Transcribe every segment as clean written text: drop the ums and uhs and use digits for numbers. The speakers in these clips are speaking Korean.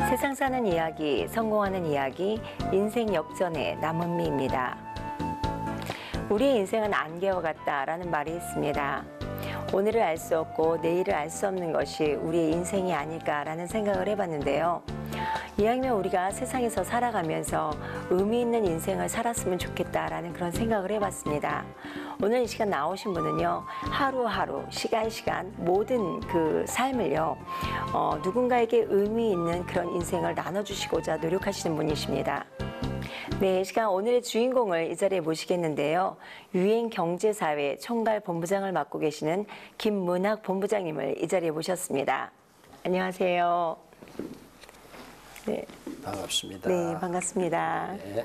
세상 사는 이야기, 성공하는 이야기, 인생 역전의 남은미입니다. 우리의 인생은 안개와 같다라는 말이 있습니다. 오늘을 알 수 없고 내일을 알 수 없는 것이 우리의 인생이 아닐까라는 생각을 해봤는데요. 이왕이면 우리가 세상에서 살아가면서 의미 있는 인생을 살았으면 좋겠다라는 그런 생각을 해봤습니다. 오늘 이 시간 나오신 분은요, 하루하루, 시간 모든 그 삶을요, 누군가에게 의미 있는 그런 인생을 나눠주시고자 노력하시는 분이십니다. 네, 이 시간 오늘의 주인공을 이 자리에 모시겠는데요. 유엔경제사회 총괄본부장을 맡고 계시는 김문학 본부장님을 이 자리에 모셨습니다. 안녕하세요. 네. 반갑습니다. 네, 반갑습니다. 네.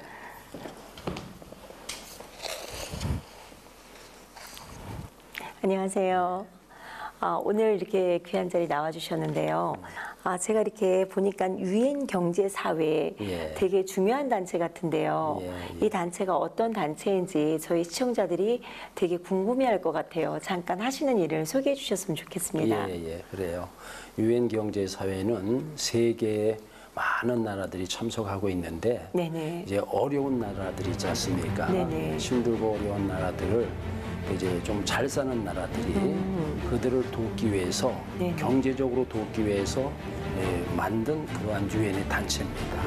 안녕하세요. 오늘 이렇게 귀한 자리 나와주셨는데요. 제가 이렇게 보니까 유엔경제사회 되게 중요한 단체 같은데요. 이 단체가 어떤 단체인지 저희 시청자들이 되게 궁금해할 것 같아요. 잠깐 하시는 일을 소개해 주셨으면 좋겠습니다. 그래요. 유엔경제사회는 세계의 많은 나라들이 참석하고 있는데 네네. 이제 어려운 나라들이 있지 않습니까? 네네. 힘들고 어려운 나라들을 이제 좀 잘 사는 나라들이 그들을 돕기 위해서 네네. 경제적으로 돕기 위해서 만든 그러한 유엔의 단체입니다.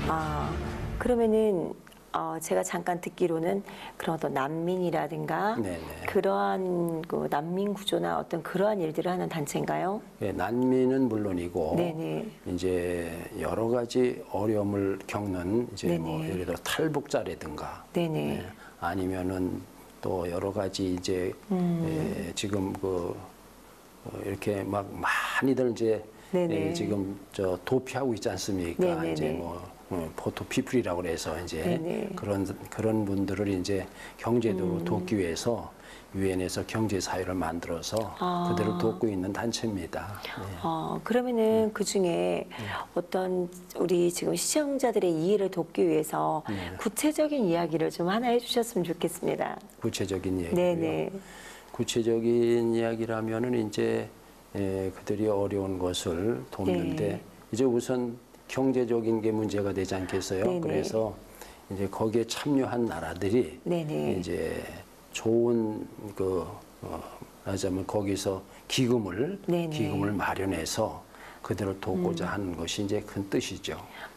그러면은 제가 잠깐 듣기로는 그런 어떤 난민이라든가 네네. 그러한 그 난민 구조나 어떤 그러한 일들을 하는 단체인가요? 예, 난민은 물론이고 네네. 이제 여러 가지 어려움을 겪는 이제 뭐 네네. 예를 들어 탈북자라든가 네네. 아니면은 또 여러 가지 이제 지금 이렇게 막 많이들 이제 네네. 지금 도피하고 있지 않습니까? 네네네. 이제 뭐 포토 피플이라고 그래서 이제 네네. 그런 분들을 이제 경제적으로 돕기 위해서 유엔에서 경제 사회를 만들어서 그들을 돕고 있는 단체입니다. 그러면은 그 중에 어떤 우리 지금 시청자들의 이해를 돕기 위해서 구체적인 이야기를 좀 하나 해주셨으면 좋겠습니다. 구체적인 얘기요. 네네. 구체적인 이야기라면은 이제 그들이 어려운 것을 돕는데 네. 이제 우선 경제적인 게 문제가 되지 않겠어요? 네네. 그래서 이제 거기에 참여한 나라들이 네네. 이제 좋은 하자면 거기서 네네. 기금을 마련해서 그들을 돕고자 하는 것이 이제 큰 뜻이죠.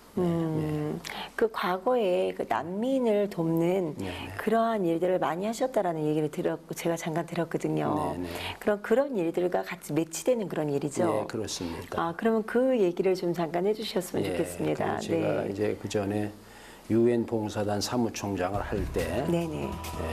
그 과거에 그 난민을 돕는 그러한 일들을 많이 하셨다라는 얘기를 제가 잠깐 들었거든요. 네네. 그런 일들과 같이 매치되는 그런 일이죠. 예, 그렇습니다. 그러면 그 얘기를 좀 잠깐 해주셨으면 좋겠습니다. 제가 이제 그 전에 유엔 봉사단 사무총장을 할 때 네네.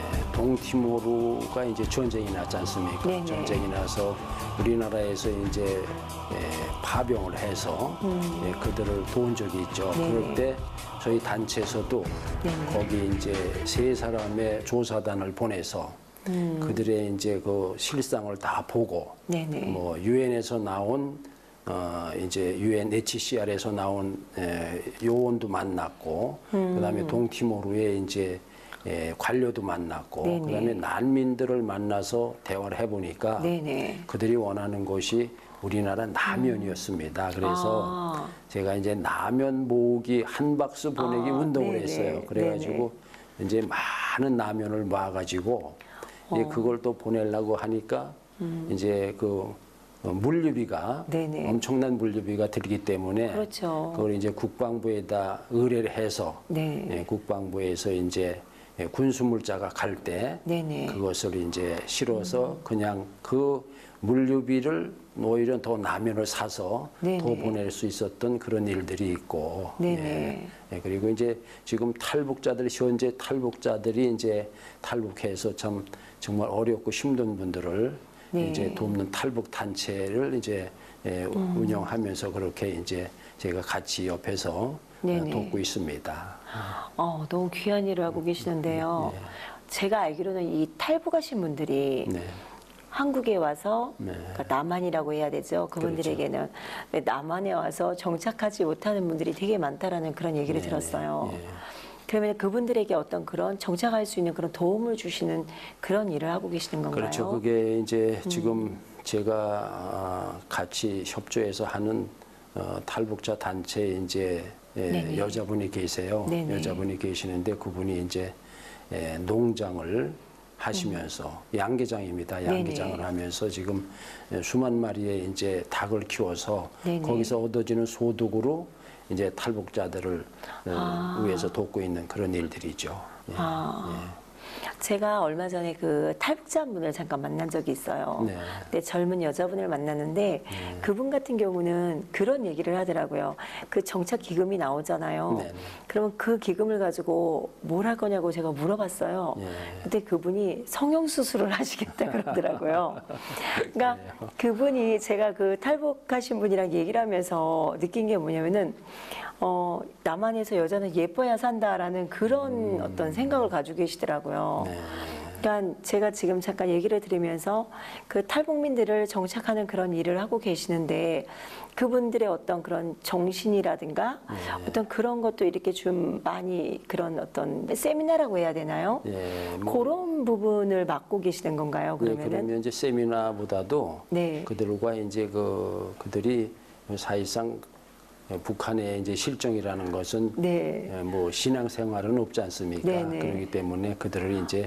동티모르가 이제 전쟁이 났지 않습니까? 네네. 전쟁이 나서 우리나라에서 이제 파병을 해서 그들을 도운 적이 있죠. 네네. 그럴 때 저희 단체에서도 네네. 거기 이제 3사람의 조사단을 보내서 그들의 이제 그 실상을 다 보고 네네. 뭐 유엔에서 나온 이제 UNHCR에서 나온 요원도 만났고 그다음에 동티모르의 이제 관료도 만났고 네네. 그다음에 난민들을 만나서 대화를 해보니까 네네. 그들이 원하는 것이 우리나라 라면이었습니다. 그래서 제가 이제 라면 모으기 한 박스 보내기 운동을 네네. 했어요. 그래가지고 이제 많은 라면을 모아가지고 이제 그걸 또 보내려고 하니까 이제 물류비가 네네. 엄청난 물류비가 들기 때문에 그렇죠. 그걸 이제 국방부에다 의뢰를 해서 네. 국방부에서 이제 군수물자가 갈 때 네네. 그것을 이제 실어서 그냥 그 물류비를 오히려 더 라면을 사서 네네. 더 보낼 수 있었던 그런 일들이 있고 네네. 그리고 이제 지금 현재 탈북자들이 이제 탈북해서 정말 어렵고 힘든 분들을 네. 이제 돕는 탈북 단체를 이제 운영하면서 그렇게 이제 제가 같이 옆에서 네네. 돕고 있습니다. 너무 귀한 일을 하고 계시는데요. 제가 알기로는 이 탈북하신 분들이 한국에 와서 그러니까 남한이라고 해야 되죠. 그분들에게는 남한에 와서 정착하지 못하는 분들이 되게 많다라는 그런 얘기를 들었어요. 그러면 그분들에게 어떤 그런 정착할 수 있는 그런 도움을 주시는 그런 일을 하고 계시는 건가요? 그렇죠. 그게 이제 지금 제가 같이 협조해서 하는 탈북자 단체에 이제 네네. 여자분이 계세요. 네네. 여자분이 계시는데 그분이 이제 농장을 하시면서 양계장입니다. 양계장을 네네. 하면서 지금 수만 마리의 이제 닭을 키워서 네네. 거기서 얻어지는 소득으로 이제 탈북자들을 위해서 돕고 있는 그런 일들이죠. 예. 제가 얼마 전에 그 탈북자분을 잠깐 만난 적이 있어요. 네. 근데 젊은 여자분을 만났는데 그분 같은 경우는 그런 얘기를 하더라고요. 그 정착 기금이 나오잖아요. 네, 네. 그러면 그 기금을 가지고 뭘 할 거냐고 제가 물어봤어요. 네. 근데 그분이 성형수술을 하시겠다 그러더라고요. 그러니까 그분이 제가 그 탈북하신 분이랑 얘기를 하면서 느낀 게 뭐냐면은 남한에서 여자는 예뻐야 산다라는 그런 어떤 생각을 가지고 계시더라고요. 네. 그러니까 제가 지금 잠깐 얘기를 드리면서 그 탈북민들을 정착하는 그런 일을 하고 계시는데 그분들의 어떤 그런 정신이라든가 어떤 그런 것도 이렇게 좀 많이 그런 어떤 세미나라고 해야 되나요? 예, 그런 부분을 맡고 계시는 건가요? 네, 그러면은? 그러면 이제 세미나보다도 네. 그들과 이제 그들이 사실상 북한의 이제 실정이라는 것은 네. 뭐 신앙 생활은 없지 않습니까? 네네. 그렇기 때문에 그들을 이제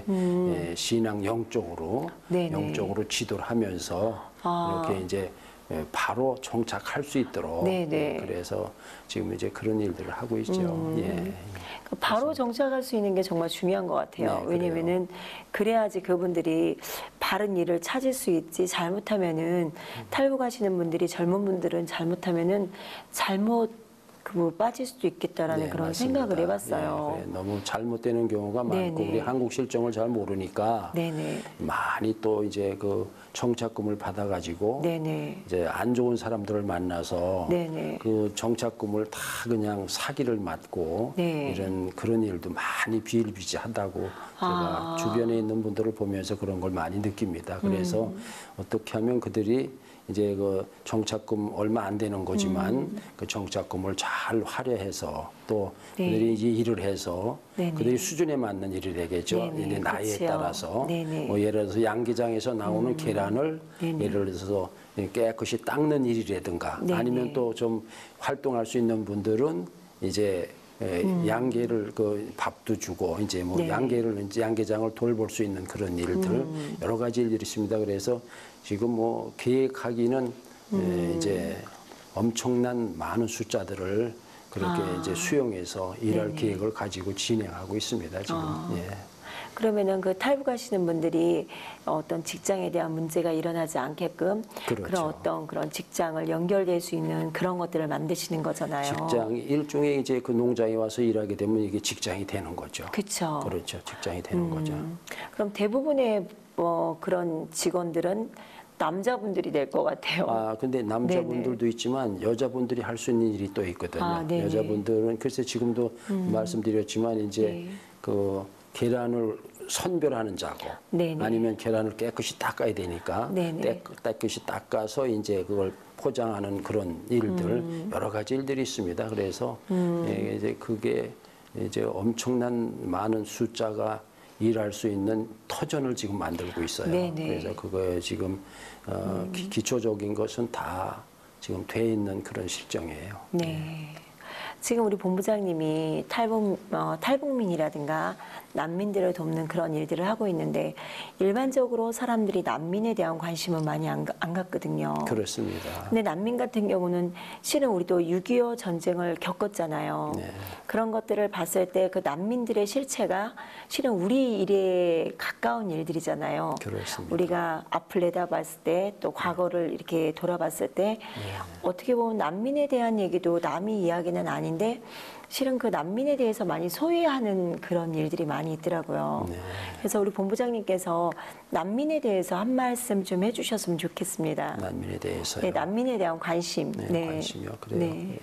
신앙 영적으로 네네. 영적으로 지도를 하면서 이렇게 이제 바로 정착할 수 있도록 네네. 그래서 지금 이제 그런 일들을 하고 있죠. 예. 바로 정착할 수 있는 게 정말 중요한 것 같아요. 네, 왜냐면은 그래야지 그분들이 바른 일을 찾을 수 있지. 잘못하면은 탈북하시는 분들이 젊은 분들은 잘못하면은 잘못 빠질 수도 있겠다라는 네, 그런 맞습니다. 생각을 해봤어요. 예, 그래, 너무 잘못되는 경우가 많고 네네. 우리 한국 실정을 잘 모르니까 네네. 많이 또 이제 그 정착금을 받아가지고 네네. 이제 안 좋은 사람들을 만나서 네네. 그 정착금을 다 그냥 사기를 맞고 네. 이런 그런 일도 많이 비일비재하다고 제가 주변에 있는 분들을 보면서 그런 걸 많이 느낍니다. 그래서 어떻게 하면 그들이 이제 그 정착금 얼마 안 되는 거지만 그 정착금을 잘 활용해서 또 네. 그들이 이제 일을 해서 네네. 그들이 수준에 맞는 일이 되겠죠. 네네. 이제 나이에 그치요. 따라서 네네. 뭐 예를 들어서 양계장에서 나오는 계란을 네네. 예를 들어서 깨끗이 닦는 일이라든가 네네. 아니면 또 좀 활동할 수 있는 분들은 이제 양계를 그 밥도 주고 이제 뭐 네네. 양계를 이제 양계장을 돌볼 수 있는 그런 일들 여러 가지 일들이 있습니다. 그래서 지금 뭐 계획하기는 이제 엄청난 많은 숫자들을 그렇게 이제 수용해서 일할 네네. 계획을 가지고 진행하고 있습니다. 지금. 예. 그러면은 그 탈북하시는 분들이 어떤 직장에 대한 문제가 일어나지 않게끔 그렇죠. 그런 어떤 그런 직장을 연결될 수 있는 그런 것들을 만드시는 거잖아요. 직장이 일종의 이제 그 농장에 와서 일하게 되면 이게 직장이 되는 거죠. 그렇죠. 그렇죠. 직장이 되는 거죠. 그럼 대부분의 그런 직원들은 남자분들이 될 것 같아요. 아, 근데 남자분들도 있지만 여자분들이 할 수 있는 일이 또 있거든요. 아, 네네. 여자분들은 글쎄 지금도 말씀드렸지만 이제 네. 그 계란을 선별하는 작업 네네. 아니면 계란을 깨끗이 닦아야 되니까 네네. 깨끗이 닦아서 이제 그걸 포장하는 그런 일들 여러 가지 일들이 있습니다. 그래서 이제 그게 이제 엄청난 많은 숫자가 일할 수 있는 터전을 지금 만들고 있어요. 네네. 그래서 그거에 지금 기초적인 것은 다 지금 돼 있는 그런 실정이에요. 네. 지금 우리 본부장님이 탈북민이라든가 난민들을 돕는 그런 일들을 하고 있는데 일반적으로 사람들이 난민에 대한 관심은 많이 안 갖거든요. 그렇습니다. 근데 난민 같은 경우는 실은 우리도 6.25 전쟁을 겪었잖아요. 네. 그런 것들을 봤을 때 그 난민들의 실체가 실은 우리 일에 가까운 일들이잖아요. 그렇습니다. 우리가 앞을 내다봤을 때 또 과거를 이렇게 돌아봤을 때 어떻게 보면 난민에 대한 얘기도 남이 이야기는 아닌데 실은 그 난민에 대해서 많이 소외하는 그런 일들이 많이 있더라고요. 네. 그래서 우리 본부장님께서 난민에 대해서 한 말씀 좀 해주셨으면 좋겠습니다. 난민에 대해서요. 네, 난민에 대한 관심. 네, 관심이요. 그래요. 네.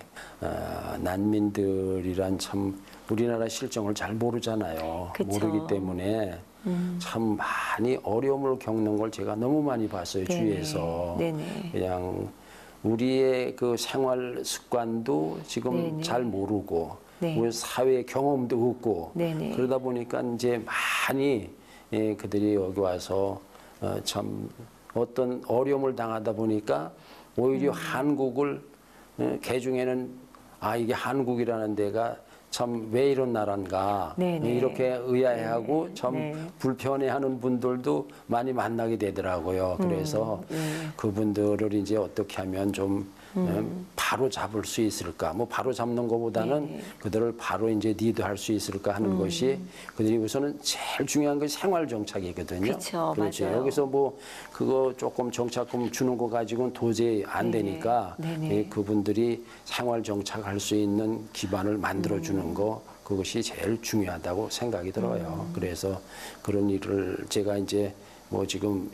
난민들이란 참 우리나라 실정을 잘 모르잖아요. 그쵸. 모르기 때문에 참 많이 어려움을 겪는 걸 제가 너무 많이 봤어요. 네네. 주위에서. 네네. 그냥 우리의 그 생활 습관도 지금 네네. 잘 모르고 네. 우리 사회 경험도 없고 네네. 그러다 보니까 이제 많이 그들이 여기 와서 참 어떤 어려움을 당하다 보니까 오히려 한국을 개 중에는 이게 한국이라는 데가 참 왜 이런 나라인가 네네. 이렇게 의아해하고 참 네. 불편해하는 분들도 많이 만나게 되더라고요. 그래서 그분들을 이제 어떻게 하면 좀 바로 잡을 수 있을까? 뭐 바로 잡는 것보다는 네네. 그들을 바로 이제 리드할 수 있을까 하는 것이 그들이 우선은 제일 중요한 건 생활 정착이거든요. 그쵸, 그렇죠. 맞아요. 여기서 뭐 그거 조금 정착금 주는 거 가지고는 도저히 안 네네. 되니까 네네. 그분들이 생활 정착할 수 있는 기반을 만들어 주는 거 그것이 제일 중요하다고 생각이 들어요. 그래서 그런 일을 제가 이제 뭐 지금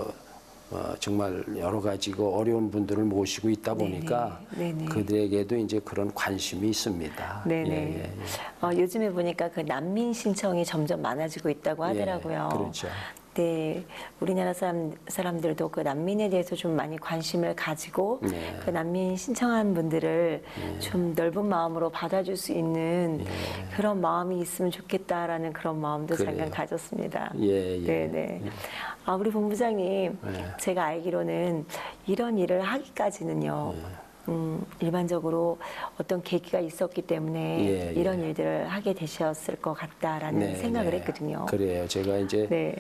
정말 여러 가지 어려운 분들을 모시고 있다 보니까 네네. 그들에게도 이제 그런 관심이 있습니다. 네네. 예, 예, 예. 요즘에 보니까 그 난민 신청이 점점 많아지고 있다고 하더라고요. 예, 그렇죠. 네, 우리나라 사람들도 그 난민에 대해서 좀 많이 관심을 가지고 네. 그 난민 신청한 분들을 좀 넓은 마음으로 받아줄 수 있는 그런 마음이 있으면 좋겠다라는 그런 마음도 그래요. 잠깐 가졌습니다. 예, 예. 네네. 우리 본부장님, 제가 알기로는 이런 일을 하기까지는요. 일반적으로 어떤 계기가 있었기 때문에 예, 예. 이런 일들을 하게 되셨을 것 같다라는 네, 생각을 네. 했거든요. 그래요. 제가 이제 네.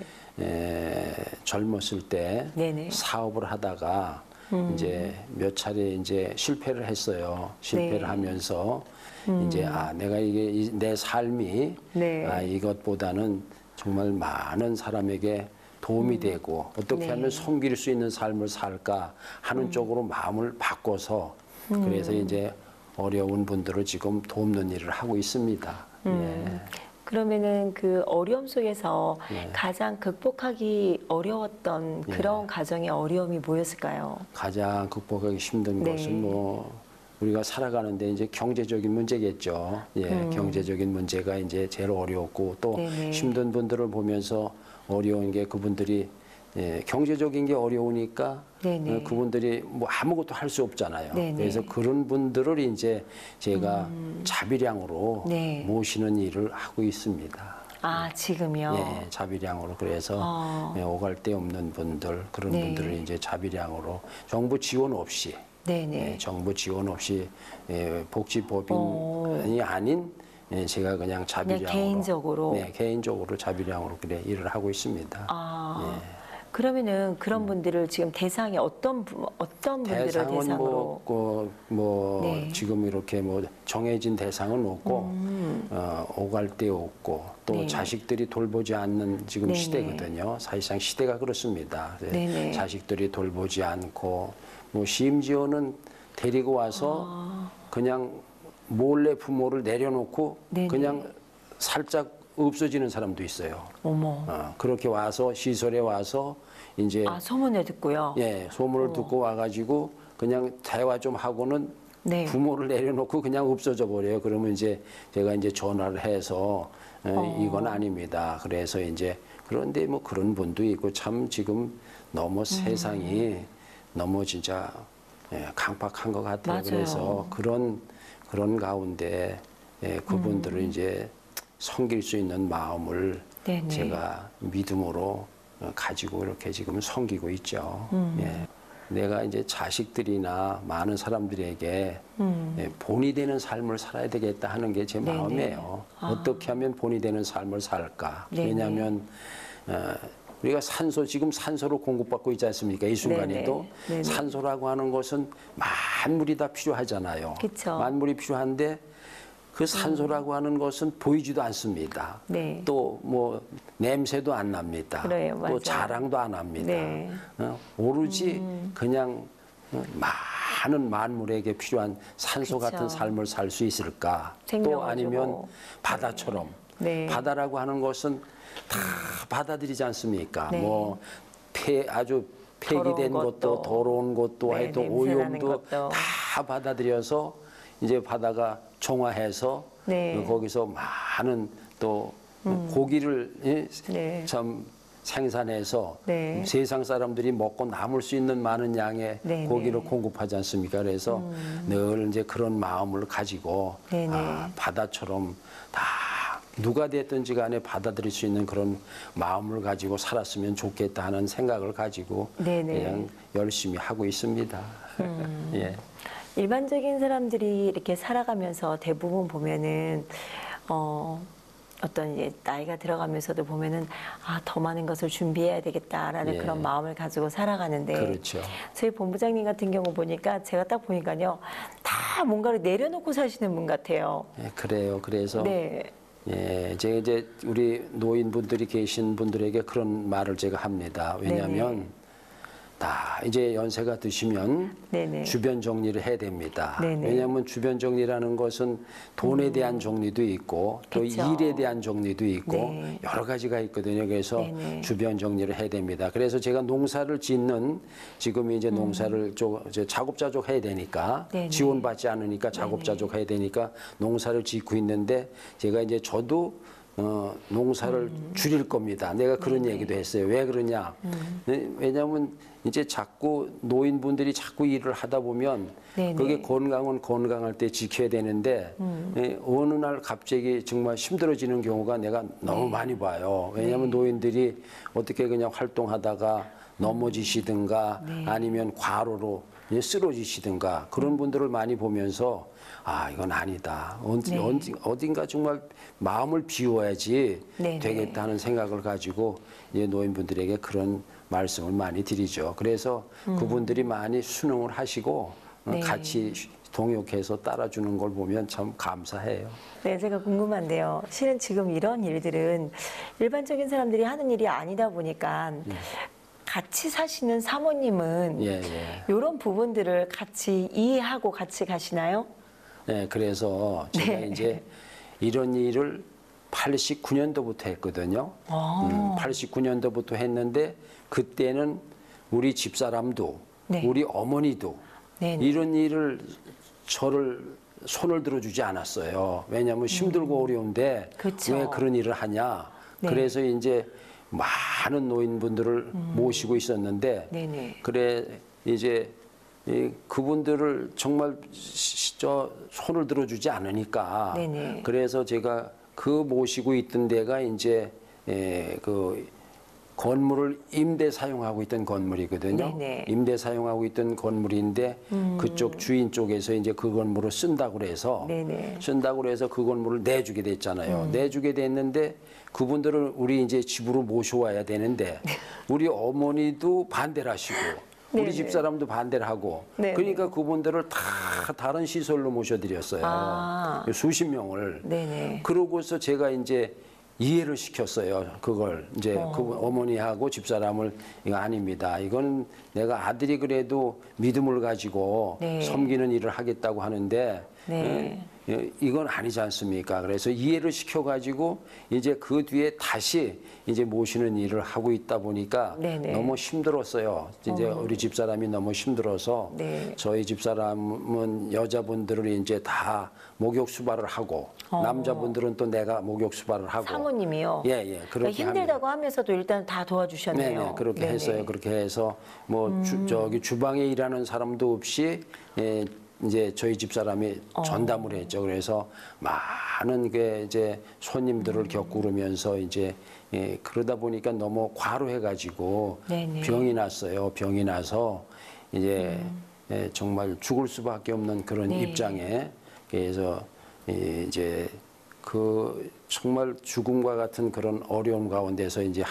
젊었을 때 네네. 사업을 하다가 이제 몇 차례 이제 실패를 했어요. 실패를 네. 하면서 이제 내가 이게 내 삶이 네. 이것보다는 정말 많은 사람에게 도움이 되고 어떻게 네. 하면 섬길 수 있는 삶을 살까 하는 쪽으로 마음을 바꿔서 그래서 이제 어려운 분들을 지금 돕는 일을 하고 있습니다. 예. 그러면은 그 어려움 속에서 네. 가장 극복하기 어려웠던 그런 가정의 어려움이 뭐였을까요? 가장 극복하기 힘든 네. 것은 뭐 우리가 살아가는데 이제 경제적인 문제겠죠. 예, 경제적인 문제가 이제 제일 어려웠고 또 네네. 힘든 분들을 보면서 어려운 게 그분들이 경제적인 게 어려우니까 네네. 그분들이 뭐 아무것도 할 수 없잖아요. 네네. 그래서 그런 분들을 이제 제가 자비량으로 네. 모시는 일을 하고 있습니다. 지금요? 예, 자비량으로 그래서 오갈 데 없는 분들 그런 네. 분들을 이제 자비량으로 정부 지원 없이 네네. 정부 지원 없이 복지법인이 아닌 제가 그냥 자비량으로 개인적으로? 네, 개인적으로 자비량으로 그래 일을 하고 있습니다. 그러면은 그런 분들을 지금 대상이 어떤 분들을 대상은 대상으로? 네. 지금 이렇게 뭐 정해진 대상은 없고 오갈 데 없고 또 네. 자식들이 돌보지 않는 지금 네네. 시대거든요. 사실상 시대가 그렇습니다. 네네. 자식들이 돌보지 않고 뭐 심지어는 데리고 와서 그냥 몰래 부모를 내려놓고 네네. 그냥 살짝 없어지는 사람도 있어요. 어머. 그렇게 와서 시설에 와서 이제 소문을 듣고요? 예, 소문을 듣고 와가지고 그냥 대화 좀 하고는 네. 부모를 내려놓고 그냥 없어져 버려요. 그러면 이제 제가 이제 전화를 해서 이건 아닙니다. 그래서 이제 그런데 뭐 그런 분도 있고 참 지금 너무 세상이 너무 진짜 강팍한 것 같아요. 맞아요. 그래서 그런 가운데 그분들을 이제 섬길 수 있는 마음을 네네. 제가 믿음으로 가지고 이렇게 지금 섬기고 있죠. 예. 내가 이제 자식들이나 많은 사람들에게 본이 되는 삶을 살아야 되겠다 하는 게 제 네네. 마음이에요. 어떻게 하면 본이 되는 삶을 살까? 네네. 왜냐하면 우리가 지금 산소로 공급받고 있지 않습니까? 이 순간에도 네네. 산소라고 하는 것은 만물이 다 필요하잖아요. 그쵸. 만물이 필요한데 그 산소라고 하는 것은 보이지도 않습니다. 네. 또 뭐 냄새도 안 납니다. 그래요, 맞아요. 또 자랑도 안 합니다. 네. 오로지 그냥 많은 만물에게 필요한 산소 그쵸. 같은 삶을 살 수 있을까? 또 생명을 아니면 주고. 바다처럼 네. 바다라고 하는 것은 다 받아들이지 않습니까? 네. 뭐 아주 폐기된 더러운 것도 것도. 더러운 것도 네, 하여튼 냄새 나는 오염도 것도. 다 받아들여서 이제 바다가 정화해서 네. 거기서 많은 또 고기를 네. 참 생산해서 네. 세상 사람들이 먹고 남을 수 있는 많은 양의 네, 고기를 네. 공급하지 않습니까? 그래서 늘 이제 그런 마음을 가지고 네, 네. 바다처럼 다 누가 됐든지 간에 받아들일 수 있는 그런 마음을 가지고 살았으면 좋겠다 하는 생각을 가지고 네, 네. 그냥 열심히 하고 있습니다. 예. 일반적인 사람들이 이렇게 살아가면서 대부분 보면은 어떤 이제 나이가 들어가면서도 보면은 더 많은 것을 준비해야 되겠다라는 예. 그런 마음을 가지고 살아가는데 그렇죠. 저희 본부장님 같은 경우 보니까 제가 딱 보니까요 다 뭔가를 내려놓고 사시는 분 같아요. 예, 그래요. 그래서 네. 예, 제가 이제 우리 노인분들이 계신 분들에게 그런 말을 제가 합니다. 왜냐하면 다 이제 연세가 드시면 네네. 주변 정리를 해야 됩니다. 네네. 왜냐하면 주변 정리라는 것은 돈에 대한 정리도 있고 또 그쵸. 일에 대한 정리도 있고 네. 여러 가지가 있거든요. 그래서 네네. 주변 정리를 해야 됩니다. 그래서 제가 농사를 짓는 지금 이제 농사를 이제 자급자족 해야 되니까 네네. 지원받지 않으니까 자급자족 해야 되니까 농사를 짓고 있는데 제가 이제 저도 농사를 줄일 겁니다. 내가 그런 얘기도 했어요. 왜 그러냐? 네, 왜냐하면 이제 자꾸 노인분들이 자꾸 일을 하다 보면 네네. 그게 건강은 건강할 때 지켜야 되는데 예, 어느 날 갑자기 정말 힘들어지는 경우가 내가 너무 많이 봐요. 왜냐하면 노인들이 어떻게 그냥 활동하다가 넘어지시든가 아니면 과로로 쓰러지시든가 그런 분들을 많이 보면서 이건 아니다. 어딘가 정말 마음을 비워야지 네네. 되겠다는 생각을 가지고 이제 노인분들에게 그런 말씀을 많이 드리죠. 그래서 그분들이 많이 순응을 하시고 네. 같이 동역해서 따라주는 걸 보면 참 감사해요. 네, 제가 궁금한데요. 실은 지금 이런 일들은 일반적인 사람들이 하는 일이 아니다 보니까 같이 사시는 사모님은 예, 예. 이런 부분들을 같이 이해하고 같이 가시나요? 네, 그래서 제가 네. 이제 이런 일을 89년도부터 했거든요. 89년도부터 했는데 그때는 우리 집사람도 네. 우리 어머니도 네네. 이런 일을 저를 손을 들어주지 않았어요. 왜냐하면 힘들고 어려운데 그쵸. 왜 그런 일을 하냐. 네. 그래서 이제 많은 노인분들을 모시고 있었는데 네네. 그래 이제 그분들을 정말 저 손을 들어주지 않으니까 네네. 그래서 제가 그 모시고 있던 데가 이제 그 건물을 임대 사용하고 있던 건물이거든요. 네네. 임대 사용하고 있던 건물인데 그쪽 주인 쪽에서 이제 그 건물을 쓴다고 그래서 네네. 쓴다고 그래서 그 건물을 내주게 됐잖아요. 내주게 됐는데 그분들을 우리 이제 집으로 모셔와야 되는데 우리 어머니도 반대를 하시고 네네. 우리 집사람도 반대를 하고 네네. 그러니까 그분들을 다 다른 시설로 모셔드렸어요. 수십 명을. 네네. 그러고서 제가 이제 이해를 시켰어요. 그걸 이제 그 어머니하고 집사람을 이거 아닙니다. 이건 내가 아들이 그래도 믿음을 가지고 네. 섬기는 일을 하겠다고 하는데 네. 이건 아니지 않습니까? 그래서 이해를 시켜가지고 이제 그 뒤에 다시 이제 모시는 일을 하고 있다 보니까 네네. 너무 힘들었어요. 이제 우리 집사람이 너무 힘들어서 네. 저희 집사람은 여자분들을 이제 다 목욕 수발을 하고 남자분들은 또 내가 목욕 수발을 하고 사모님이요? 예, 그렇게 그러니까 힘들다고 하면서도 일단 다 도와주셨네요. 네네, 그렇게 네네. 했어요. 그렇게 해서 뭐 저기 주방에 일하는 사람도 없이 이제 저희 집사람이 전담을 했죠. 그래서 많은 게 이제 손님들을 겪고 그러면서 이제 그러다 보니까 너무 과로해가지고 네네. 병이 났어요. 병이 나서 이제 정말 죽을 수밖에 없는 그런 네. 입장에 그래서 이제 그 정말 죽음과 같은 그런 어려움 가운데서 이제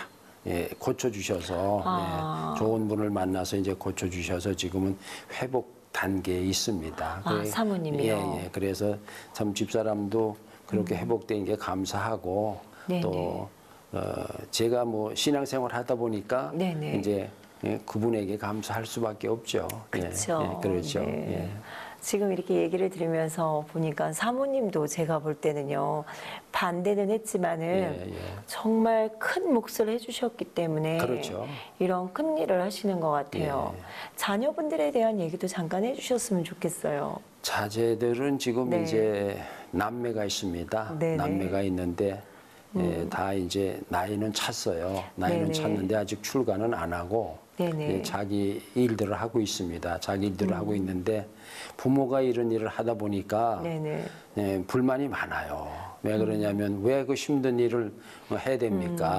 고쳐주셔서 좋은 분을 만나서 이제 고쳐주셔서 지금은 회복 단계에 있습니다. 사모님이요? 예. 그래서 참 집사람도 그렇게 회복된 게 감사하고 네네. 또 제가 뭐 신앙생활 하다 보니까 네네. 이제 그분에게 감사할 수밖에 없죠. 그렇죠. 그렇죠. 네. 지금 이렇게 얘기를 들으면서 보니까 사모님도 제가 볼 때는요 반대는 했지만은 정말 큰 몫을 해주셨기 때문에 그렇죠. 이런 큰 일을 하시는 것 같아요. 자녀분들에 대한 얘기도 잠깐 해주셨으면 좋겠어요. 자제들은 지금 네. 이제 남매가 있습니다. 네네. 남매가 있는데 다 이제 나이는 찼어요. 나이는 네네. 찼는데 아직 출가는 안 하고 네네. 자기 일들을 하고 있습니다. 자기 일들을 하고 있는데 부모가 이런 일을 하다 보니까 네네. 불만이 많아요. 왜 그러냐면 왜 그 힘든 일을 해야 됩니까?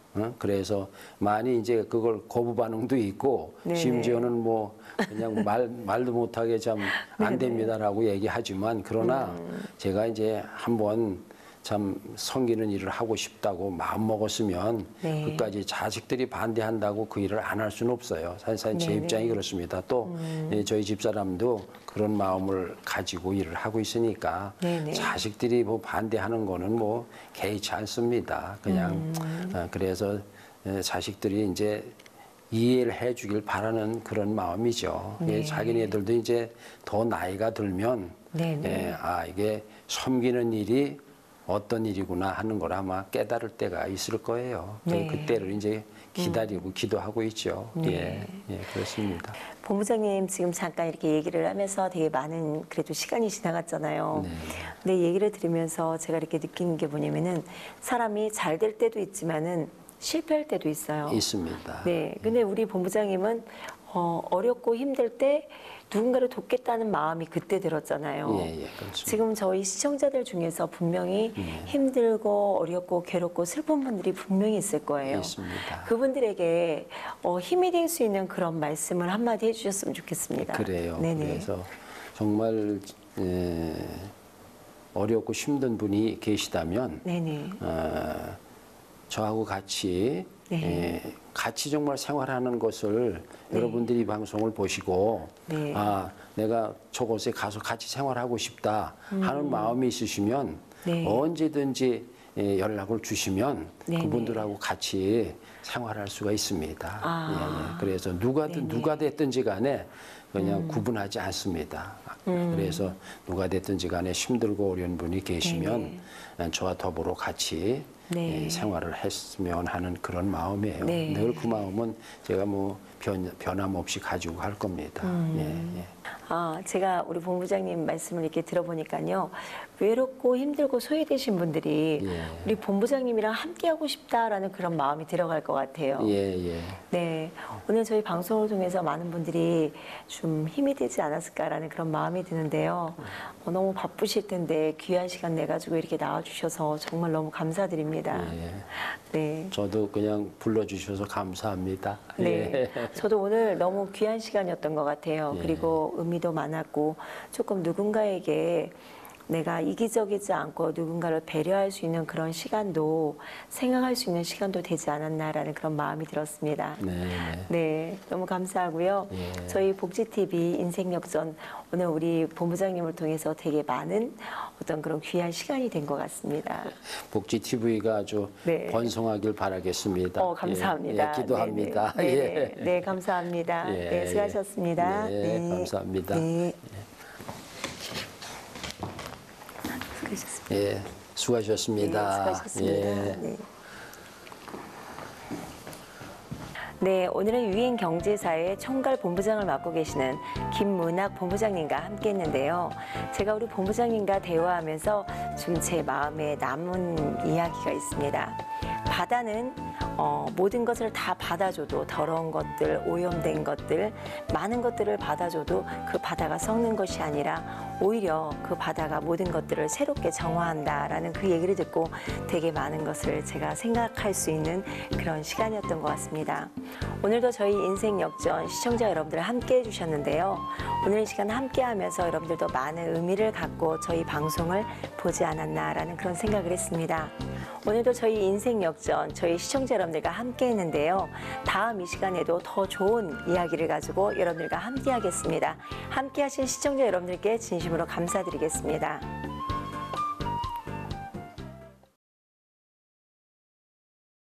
그래서 많이 이제 그걸 거부 반응도 있고 네네. 심지어는 뭐 그냥 말도 못하게 참 안 됩니다라고 얘기하지만 그러나 제가 이제 한번 참 섬기는 일을 하고 싶다고 마음 먹었으면 네. 끝까지 자식들이 반대한다고 그 일을 안 할 수는 없어요. 사실 제 네네. 입장이 그렇습니다. 또 저희 집사람도 그런 마음을 가지고 일을 하고 있으니까 네네. 자식들이 뭐 반대하는 거는 뭐 개의치 않습니다. 그냥 그래서 자식들이 이제 이해를 해주길 바라는 그런 마음이죠. 네. 자기네들도 이제 더 나이가 들면 네네. 이게 섬기는 일이 어떤 일이구나 하는 걸 아마 깨달을 때가 있을 거예요. 네. 그때를 이제 기다리고 기도하고 있죠. 네. 예, 그렇습니다. 본부장님 지금 잠깐 이렇게 얘기를 하면서 되게 많은 그래도 시간이 지나갔잖아요. 네. 근데 얘기를 들으면서 제가 이렇게 느끼는 게 뭐냐면은 사람이 잘 될 때도 있지만은 실패할 때도 있어요. 있습니다. 네. 근데 우리 본부장님은 어렵고 힘들 때 누군가를 돕겠다는 마음이 그때 들었잖아요. 예, 그렇습니다. 지금 저희 시청자들 중에서 분명히 힘들고 어렵고 괴롭고 슬픈 분들이 분명히 있을 거예요. 있습니다. 그분들에게 힘이 될 수 있는 그런 말씀을 한마디 해주셨으면 좋겠습니다. 그래요. 네네. 그래서 정말 어렵고 힘든 분이 계시다면 네네. 저하고 같이 네. 같이 정말 생활하는 것을 여러분들이 이 방송을 보시고 네. 내가 저곳에 가서 같이 생활하고 싶다 하는 마음이 있으시면 네. 언제든지 연락을 주시면 네네. 그분들하고 같이 생활할 수가 있습니다. 아. 그래서 누가 됐든지 간에 그냥 구분하지 않습니다. 그래서 누가 됐든지 간에 힘들고 어려운 분이 계시면 저와 더불어 같이 네. 생활을 했으면 하는 그런 마음이에요. 네. 늘 그 마음은 제가 뭐 변함없이 가지고 갈 겁니다. 제가 우리 본부장님 말씀을 이렇게 들어보니까요. 외롭고 힘들고 소외되신 분들이 예. 우리 본부장님이랑 함께하고 싶다라는 그런 마음이 들어갈 것 같아요. 예. 네, 오늘 저희 방송을 통해서 많은 분들이 좀 힘이 되지 않았을까라는 그런 마음이 드는데요. 너무 바쁘실 텐데 귀한 시간 내가지고 이렇게 나와주셔서 정말 너무 감사드립니다. 예. 네. 저도 그냥 불러주셔서 감사합니다. 네, 저도 오늘 너무 귀한 시간이었던 것 같아요. 예. 그리고 의미도 많았고 조금 누군가에게 내가 이기적이지 않고 누군가를 배려할 수 있는 그런 시간도 생각할 수 있는 시간도 되지 않았나라는 그런 마음이 들었습니다. 네, 너무 감사하고요. 예. 저희 복지TV 인생역전 오늘 우리 본부장님을 통해서 되게 많은 어떤 그런 귀한 시간이 된 것 같습니다. 복지 TV가 아주 네. 번성하길 바라겠습니다. 감사합니다. 기도합니다. 네, 네, 감사합니다. 예. 네, 수고하셨습니다. 네, 감사합니다. 네. 수고하셨습니다. 예, 수고하셨습니다. 네, 수고하셨습니다. 예. 네. 네, 오늘은 유인경제사의 총괄 본부장을 맡고 계시는 김문학 본부장님과 함께했는데요. 제가 우리 본부장님과 대화하면서 좀 제 마음에 남은 이야기가 있습니다. 바다는 모든 것을 다 받아줘도 더러운 것들, 오염된 것들, 많은 것들을 받아줘도 그 바다가 썩는 것이 아니라 오히려 그 바다가 모든 것들을 새롭게 정화한다라는 그 얘기를 듣고 되게 많은 것을 제가 생각할 수 있는 그런 시간이었던 것 같습니다. 오늘도 저희 인생 역전 시청자 여러분들 함께 해주셨는데요. 오늘 이 시간 함께 하면서 여러분들도 많은 의미를 갖고 저희 방송을 보지 않았나라는 그런 생각을 했습니다. 오늘도 저희 인생 역전, 저희 시청자 여러분들과 함께 했는데요. 다음 이 시간에도 더 좋은 이야기를 가지고 여러분들과 함께 하겠습니다. 함께 하신 시청자 여러분들께 진심으로 감사드리겠습니다.